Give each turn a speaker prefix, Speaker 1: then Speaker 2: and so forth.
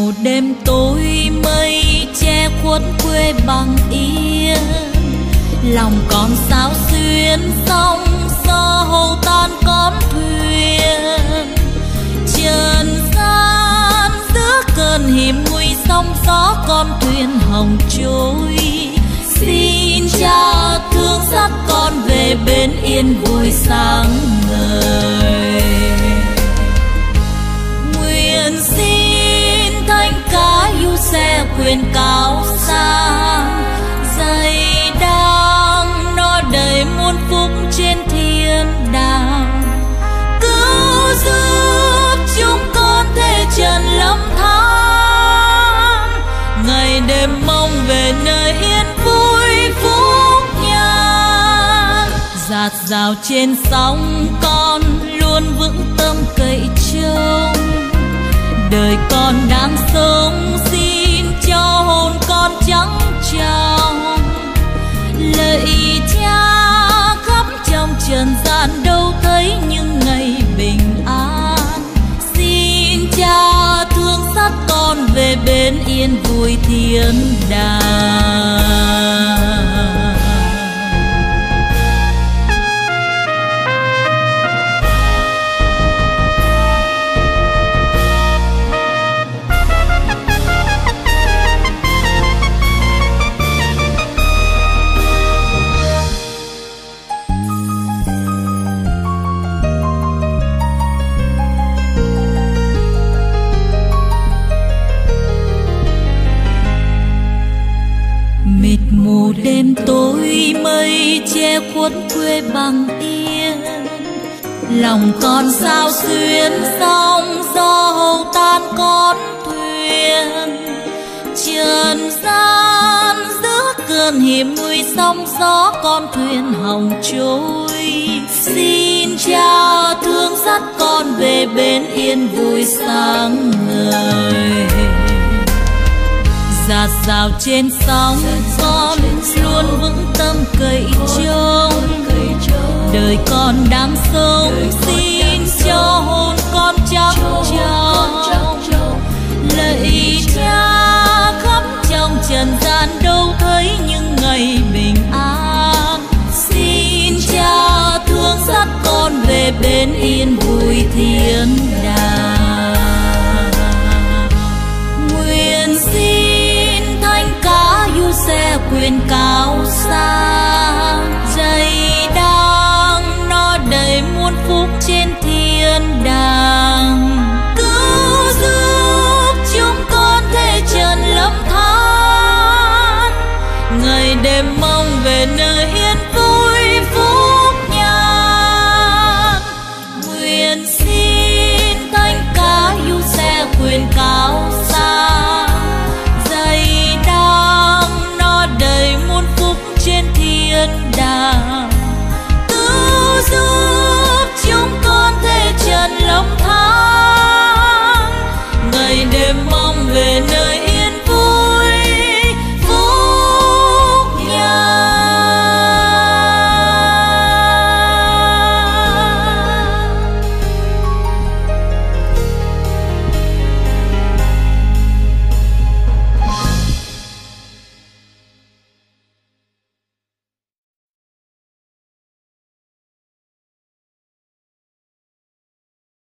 Speaker 1: mù đêm tối mây che khuất quê bằng yên, lòng còn sao xuyên sóng gió hầu tan con thuyền. Trần gian giữa cơn hiểm nguy sóng gió con thuyền hồng trôi. Xin cha thương dắt con về bên yên vui sáng ngời. Nguyện xin thánh cá yêu xe quyền cao sang, dày đang no đầy muôn phúc trên thiên đàng. Cứu giúp chúng con thể trần lầm than, ngày đêm mong về nơi yên vui phúc nhan. Dạt dào trên sóng con luôn vững tâm cậy trông, đời con đang sống xin cho hồn con trắng trong. Lạy cha khắp trong trần gian đâu thấy những ngày bình an. Xin cha thương dắt con về bên yên vui thiên đàng. Mù đêm tối mây che khuất quê bằng yên, lòng con sao xuyên sóng gió hầu tan con thuyền. Trần gian giữa cơn hiểm nguy sóng gió con thuyền hồng trôi. Xin cha thương dắt con về bên yên vui sáng ngời. Dạt dào trên sóng con luôn vững tâm cậy trông, đời con đang sống xin cho hồn con trắng trong. Lạy cha khắp trong trần gian đâu thấy những ngày bình an. Xin cha thương dắt con về bên yên vui thiên đàng. Nguyện xin thánh cá yêu xe quyền cao sang, dày đang no đầy muôn phúc trên thiên đàng. Cứu giúp chúng con thể trần lầm than, ngày đêm mong về nơi